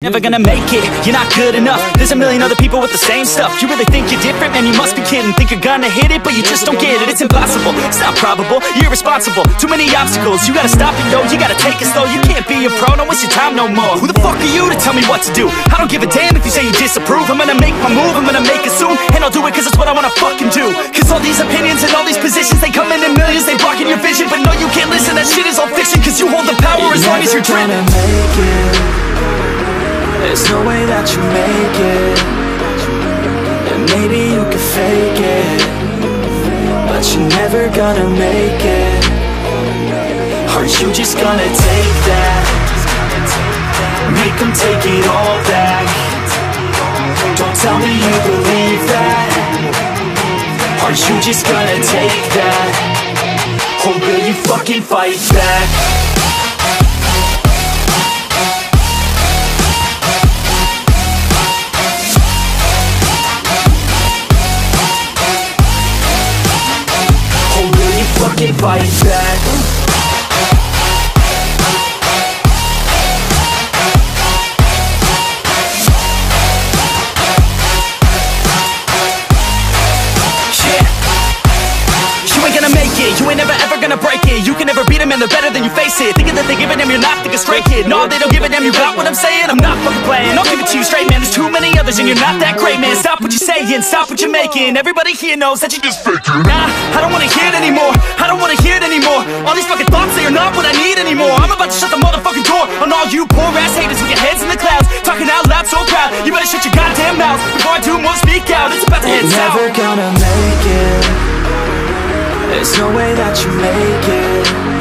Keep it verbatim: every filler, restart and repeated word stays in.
never gonna make it, you're not good enough. There's a million other people with the same stuff. You really think you're different? Man, you must be kidding. Think you're gonna hit it, but you just don't get it. It's impossible, it's not probable, you're irresponsible. Too many obstacles, you gotta stop it, yo. You gotta take it slow, you can't be a pro, don't waste your time no more. Who the fuck are you to tell me what to do? I don't give a damn if you say you disapprove. I'm gonna make my move, I'm gonna make it soon, and I'll do it cause it's what I wanna fucking do. Cause all these opinions and all these positions, they come in in millions, they blocking your vision. But no, you can't listen, that shit is all fiction. Cause you hold the power as long as you're dreaming. Make it. There's no way that you make it. And maybe you could fake it, but you're never gonna make it. Aren't you just gonna take that? Make them take it all back. Don't tell me you believe that. Aren't you just gonna take that? Or will you fucking fight back? Or will you fucking fight back? You ain't never ever gonna break it. You can never beat them and they're better than you face it. Thinking that they give a damn, you're not thinking straight, kid. No, they don't give a damn, you got what I'm saying? I'm not fucking playing, I'll give it to you straight, man. There's too many others and you're not that great, man. Stop what you're saying, stop what you're making. Everybody here knows that you just faking. Nah, I don't wanna hear it anymore, I don't wanna hear it anymore. All these fucking thoughts, they are not what I need anymore. I'm about to shut the motherfucking door on all you poor ass haters with your heads in the clouds, talking out loud so proud. You better shut your goddamn mouth before I do more speak out. It's about to head south. You're never gonna make it. There's no way that you make it.